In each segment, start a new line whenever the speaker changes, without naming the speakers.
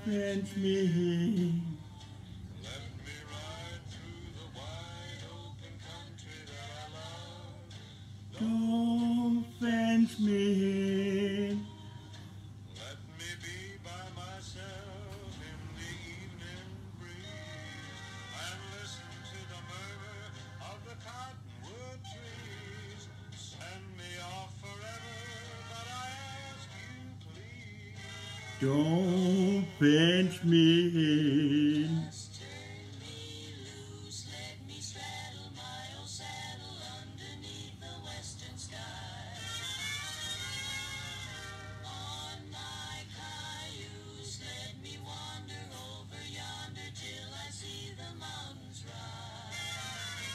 fence me in.
Let me ride through the wide open country that I love.
Don't fence me in.
Let me be by myself in the evening breeze and listen to the murmur of the cottonwood trees. Send me off forever, but I ask you please.
Don't fence me in.
Just turn me loose, let me straddle my old saddle underneath the western sky. On my cayuse, let me wander over yonder till I see the mountains rise.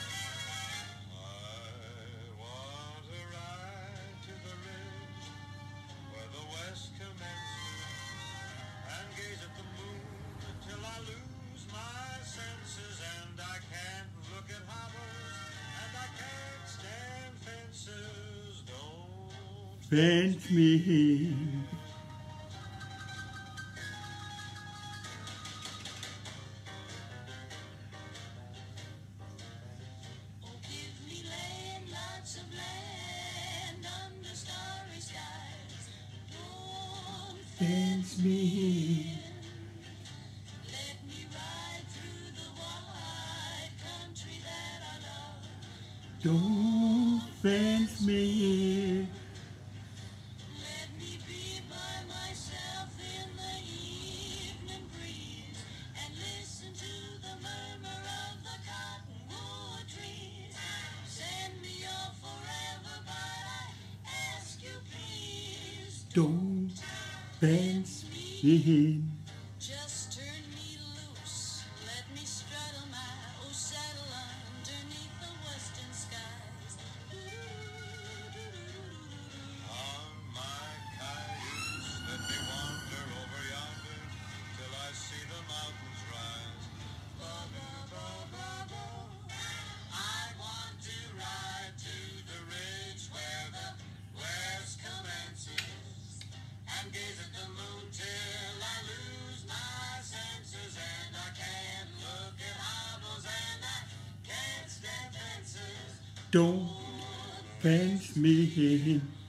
I want to ride to the ridge where the west commences and gaze at the moon till I lose my senses, and I can't look at hobbles and I can't stand fences. Don't
Fence me in.
Oh, give me land, lots of land under starry skies. Don't
Fence me in.
let me ride through the wide country that I love.
Don't fence me in.
Let me be by myself in the evening breeze and listen to the murmur of the cottonwood trees. Send me off forever, but I ask you please.
Don't fence me in.
Just turn me loose, let me straddle my old saddle underneath the western skies.
on my cayuse, let me wander over yonder till I see the mountains rise. I want to ride to the ridge where the west commences and gaze at the moon till I lose my senses, and I can't look at hobbles and I can't stand fences.
Don't fence me in.